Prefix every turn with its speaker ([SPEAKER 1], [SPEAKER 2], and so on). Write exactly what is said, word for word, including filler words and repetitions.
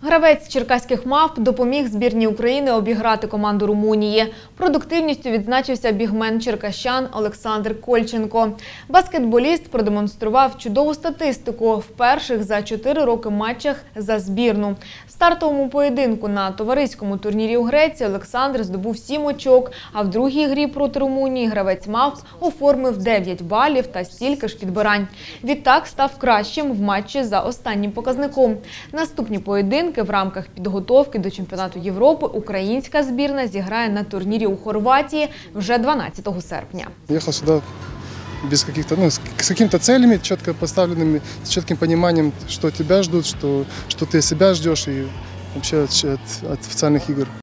[SPEAKER 1] Гравець черкаських «Мавп» допоміг збірній України обіграти команду Румунії. Продуктивністю відзначився бігмен черкащан Олександр Кольченко. Баскетболіст продемонстрував чудову статистику в перших за чотири роки матчах за збірну. В стартовому поєдинку на товариському турнірі у Греції Олександр здобув сім очок, а в другій грі проти Румунії гравець «Мавп» оформив дев'ять балів та стільки ж підбирань. Відтак став кращим в матчі за останнім показником. Наступні поєдинки в рамках підготовки до чемпіонату Європи українська збірна зіграє на турнірі у Хорватії вже дванадцятого серпня.
[SPEAKER 2] Приїхав сюди без каких-то, ну, с какими-то целями, четко поставленными, с четким пониманием, что тебя ждут, что, что ты себя ждешь и вообще от, от официальных игр.